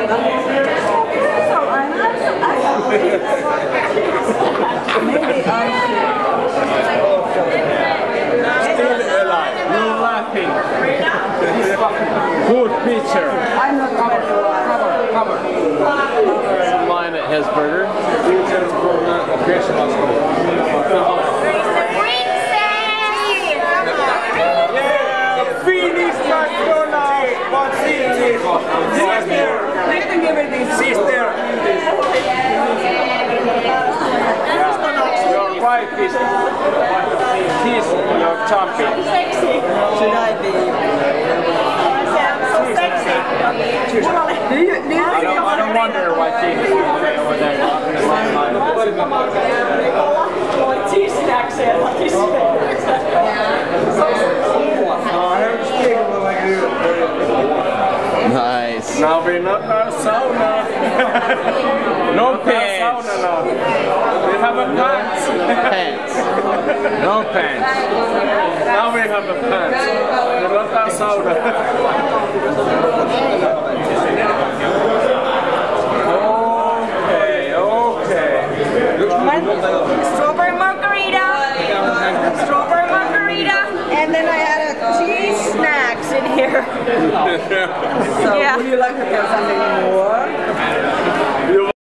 Maybe I Still alive. You're laughing. Good picture. I'm not going to lie. Cover. Line at Hesburger. Yeah, Finnish McDonald's. What's it? Sister. Sister. Your wife is your champion. Should I be? So sexy. I don't wonder why she's over there. Cheese snacks here, like you said. Nice. Now we're not our sauna. No pants. Sauna now. We have a pants. Pants. No pants. Now we have a pants. We're not our sauna. Okay. Strawberry margarita. Strawberry margarita. And then I had a cheese snacks in here. So, would you like to get something more?